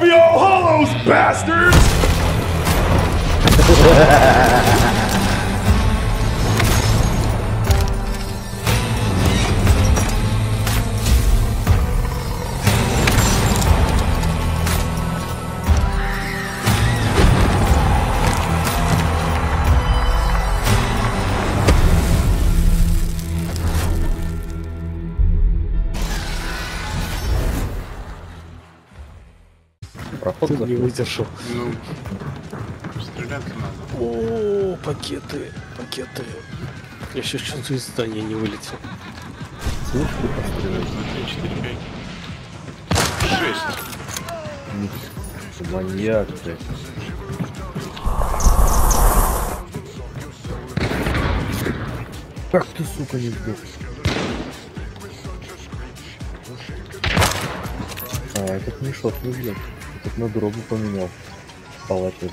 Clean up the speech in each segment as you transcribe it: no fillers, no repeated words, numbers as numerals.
Happy All Hallows, bastards! Проход не выдержал. Ну, стреляться надо. О, пакеты. Я сейчас чуть из здания не вылетел. Слушай, пострелять. 4, 5, 6. Маньяк, блядь. Как ты, сука, не сдох? А, этот не шот, не блядь. Этот на дробу поменял. Палату.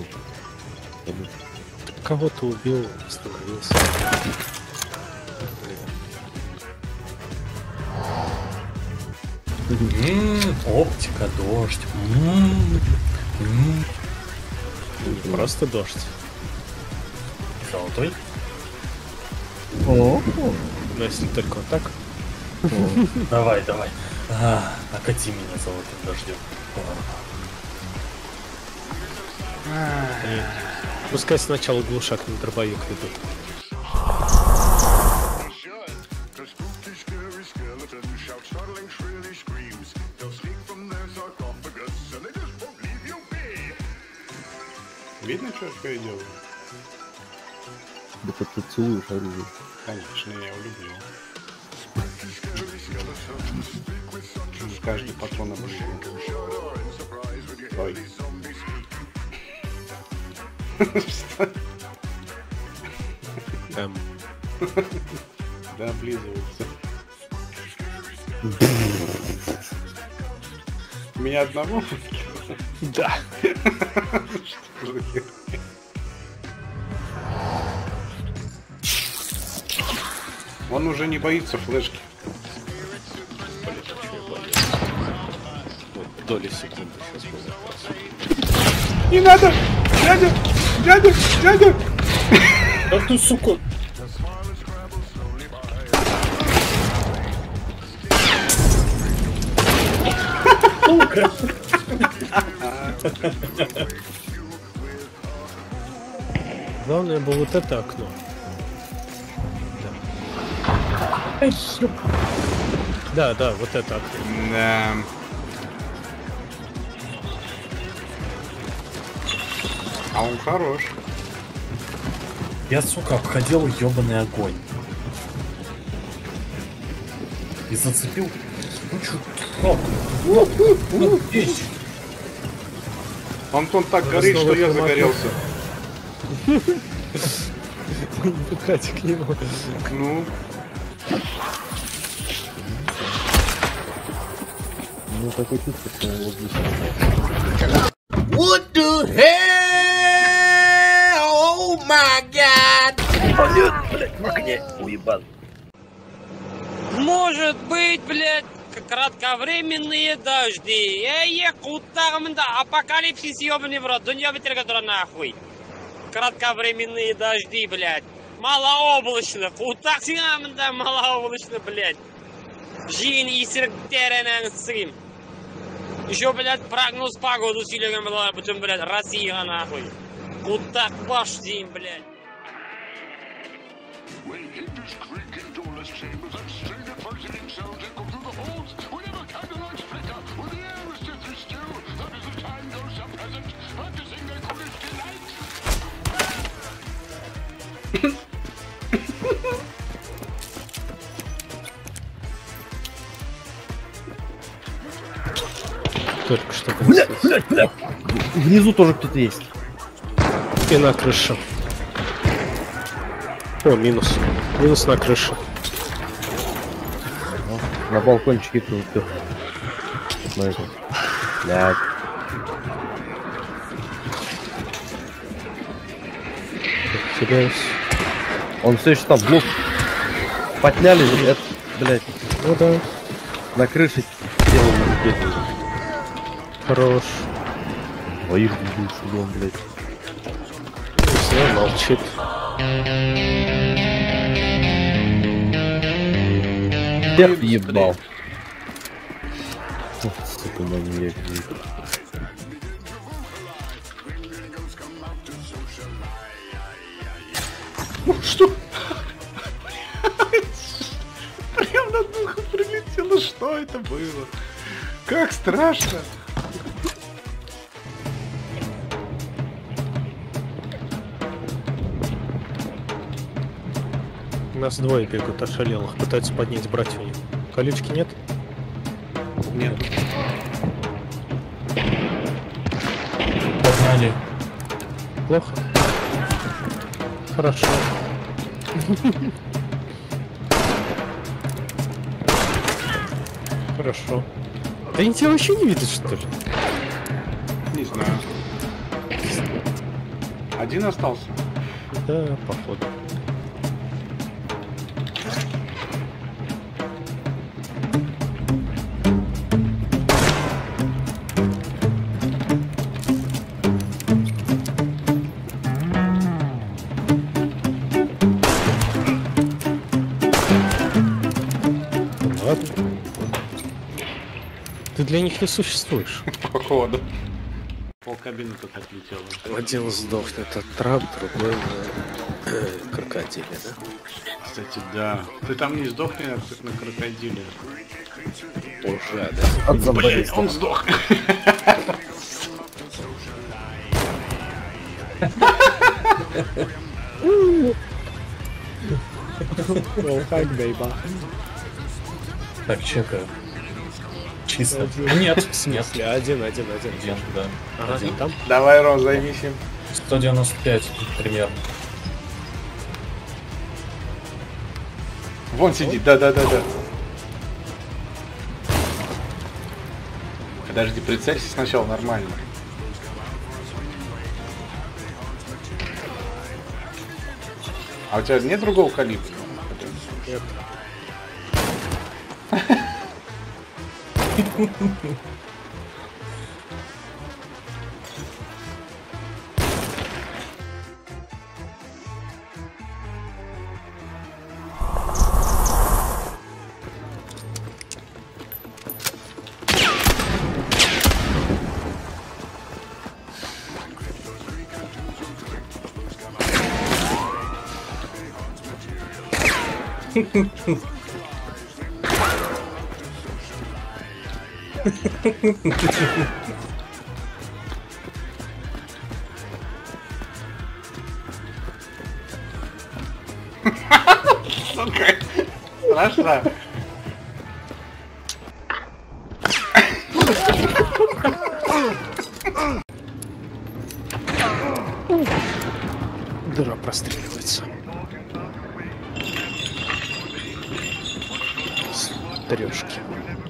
Кого-то убил, остановился. Оптика, дождь. Просто дождь. Золотой. О, Но если только вот так. Давай. Окати меня золотым дождем. Пускай сначала глушак на дробовик ведут. Видно, что я делаю? да ты целуешь оружие. Конечно, я его люблю. Каждый патрон обращен. Ой. Да, облизывается. Меня одного? Да. Он уже не боится флешки. Вот, доли секунды сейчас будет. Не надо! Дядя! Да ты, сука! Сука! Главное было вот это окно. Да, вот это окно. Да. А он хорош. Я, сука, обходил ёбаный огонь. И зацепил кучу здесь. Антон так горит, что я загорелся. Пихайте к нему. Ну, Ну, такое чувство, что он вот здесь. What the hell? Oh my god! Может быть, блядь, кратковременные дожди. Кутармда, апокалипсис ёбаный в рот. Дунья ветер, нахуй. Кратковременные дожди, блядь. Малооблачно. Кутармда, малооблачно, блядь. Жин и сирктеренен срим. Еще, блядь, прогноз погоду силен была, потом, блядь, Россия, нахуй. Кутак баш день, блядь. Только что. Блядь. Внизу тоже кто-то есть. И на крыше. О, минус. Минус на крыше. На балкончике тут упер. Блядь. Теряюсь. Он все еще там блок подняли, это, блядь. Ну да. На крыше делал. Хорош. Двоих дебил судом, блядь. Все, молчит. Всех ебал. Ох, сука, маньяк. Что? Прям над духом прилетело, что это было? Как страшно! У нас двое бегают ошалелых, пытаются поднять братью. Колючки нет? Нет. Погнали. Плохо? Хорошо. Хорошо. Да они тебя вообще не видят, что ли? Не знаю. Один остался. Да, походу. Ладно. Ты для них не существуешь. Походу. Полкабины тут отлетело. Один сдохнет от трап, другой на крокодиле, да? Кстати, да. Ты там не сдохни на крокодиле. Уже, да? От зомбарей. Блять, он сдох. Так, чекаю. Чисто. Нет, В смысле? Один. Один, да. Ага, Один. там? Давай, Рон, займись им. 195 примерно. Вон сидит, да. Подожди, прицелься сначала нормально. А у тебя нет другого калибра? Нет. Сука, страшно. Дыра простреливается. Трешки.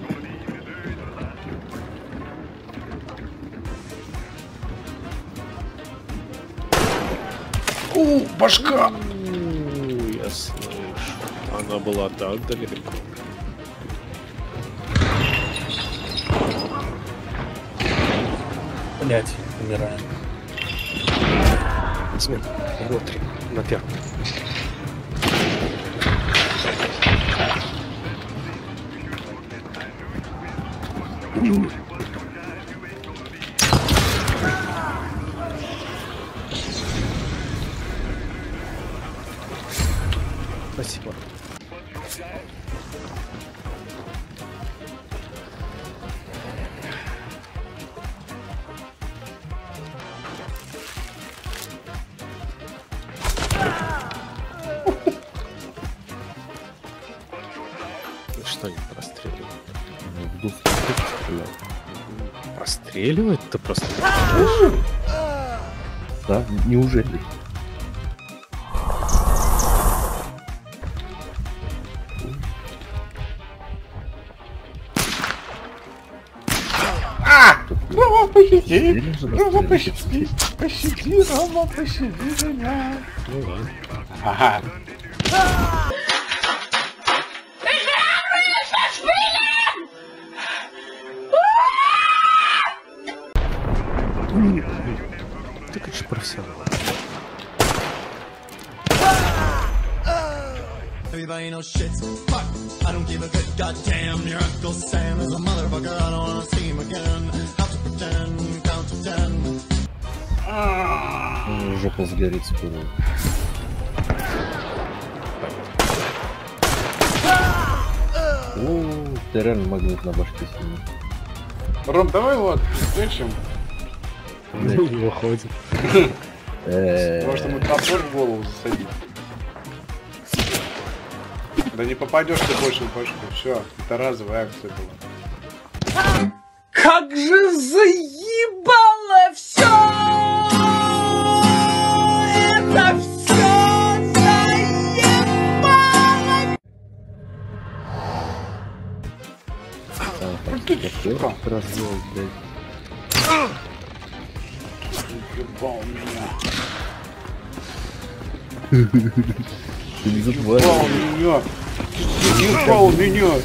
Башка! Я слышу. Она была так далеко. Блять, умираем. Смена. Внутри. На первом. Спасибо. Что не простреливает? В дух стрелял. Простреливает-то просто. Да? Неужели? Рома, пощади! Или же Рома, расстрелять? пощади! Рома, пощади меня! Ну ладно. Ага. Ты, конечно, профессионал. Everybody knows shit's fuck. I don't give a good goddamn. Your Uncle Sam is a motherfucker. I don't wanna see him again. How to pretend, count to 10. Жопа сгорит скоро. Ты реально магнит на башке сильный. Ром, давай вот, встречим. Не выходит. Может ему топор в голову засадить. Да не попадешь ты больше в башку. Все, это разовая акция была. Как же заебало все! Это все заебало! Раз делать, блядь. Ебал меня. Ты не забывай. Ебал меня. Ебал меня.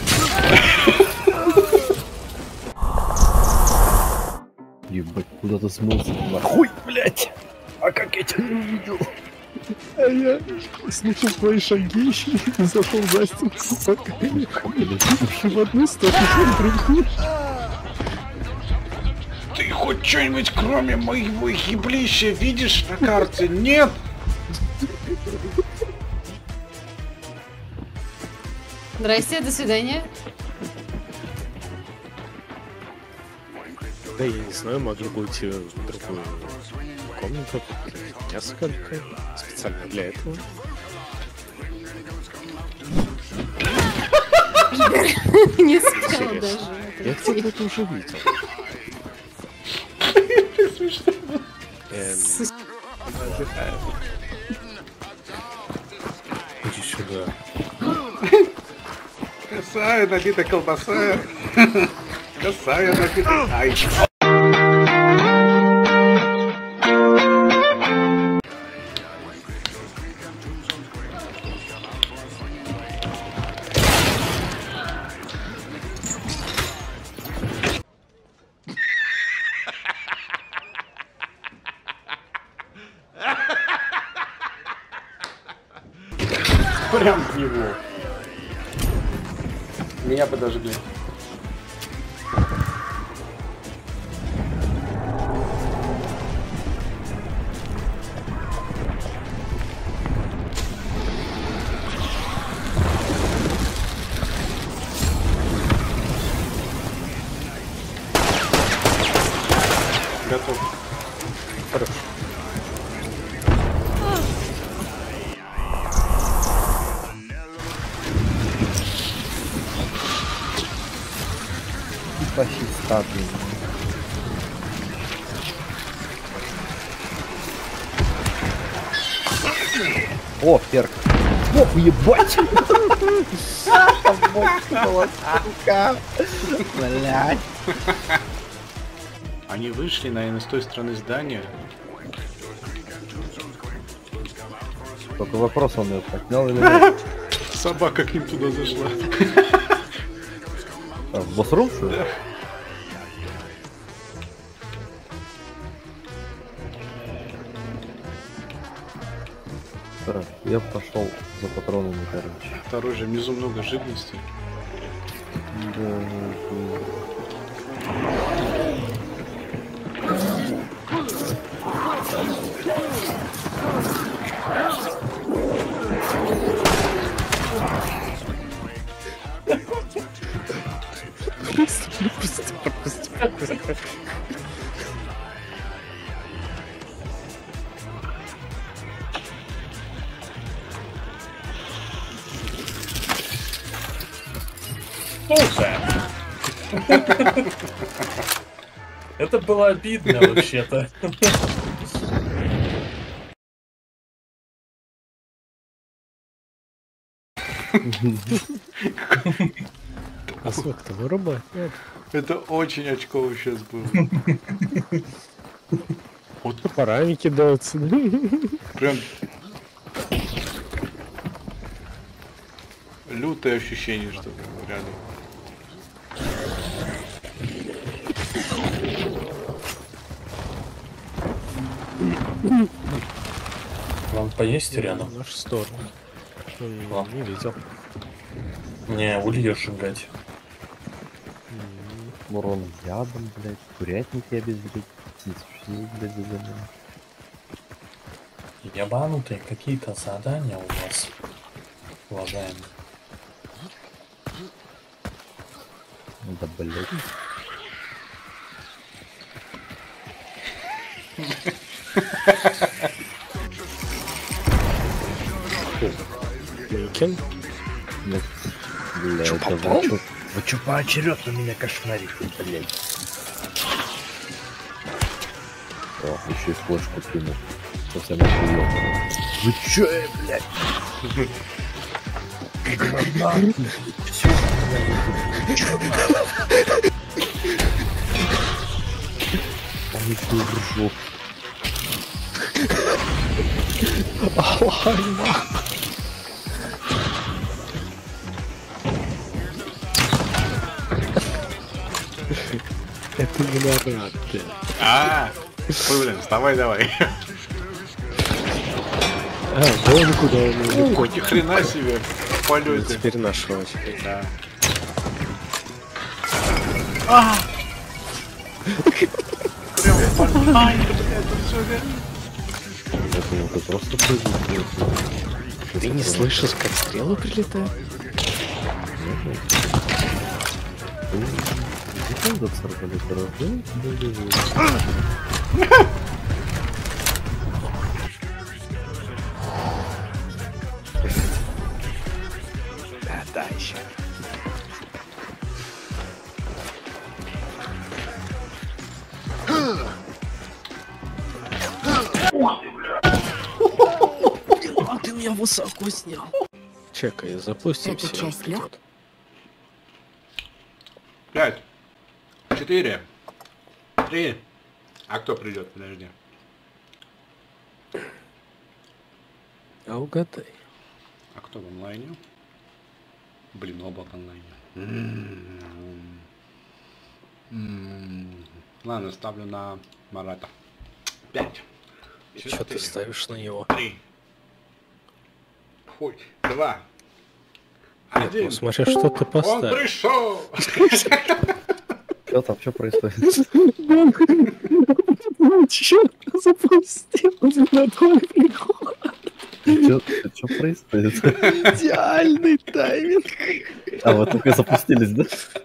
Ебать, куда ты смылся? Нахуй, блядь! А как я тебя не увидел? А я слышал твои шаги и зашел за стенку. В одну сторону, в другую. Ты хоть что-нибудь кроме моего еблища видишь на карте? Нет? Здрасте, до свидания. Да я не знаю, могли бы уйти в другую комнату. Несколько. Специально для этого. Не спел даже. Я где-то это уже видел. Иди сюда. Косая набита колбаса. Косая набита. Ай. Прям в него. Меня подожгли. Готов. Хорошо. Фашиста, блин. О, перк. О, ебать! Блядь. Они вышли, наверное, с той стороны здания. Только вопрос, он ее поднял или нет? Собака к ним туда зашла. А, в босс-рум, что ли? Так, я пошел за патронами, короче. Второй внизу много живности. Это было обидно вообще-то. А свой-то вырубай. Это очень очково сейчас было. Вот Топорами кидаются. прям лютое ощущение, что рядом. Лампа есть рядом? В нашу сторону. Не видел. Не, ульё сжигать. Урон ядом, блядь. Курятники обезвредить. Птицы, блядь, задание. Ебанутые какие-то задания у вас, уважаемые. Да, блядь. Лейкен? Нет. Блядь, это вы чё поочередно меня кошмарите, блядь? О, еще и флешку кинул. Совсем охуел. Вы чё, блядь? Всё, они всё ржут. Это не нарад, блядь. Ой, блин, вставай давай. Вон куда он Ух, ни хрена себе. В полете. Теперь наша очередь. Да. Прям в полете. Ай, блядь, тут всё горит. Это просто прыгнул. Ты не слышишь, как стрелы прилетают? Где этот арбалетер? Да, еще. Ты меня высоко снял. Чекай, запустимся. Эта часть лёг. 5, 4, 3. А кто придет? Подожди. А угадай. А кто в онлайне? Блин, оба в онлайне. Ладно, ставлю на Марата. 5. Что ты ставишь на него? 3. Хуй. 2. Нет, 1. ну смотря что ты Он поставил. пришел! Что там, что происходит? Чё запустил на твой приход? Что происходит? Идеальный тайминг. А, вы только запустились, да?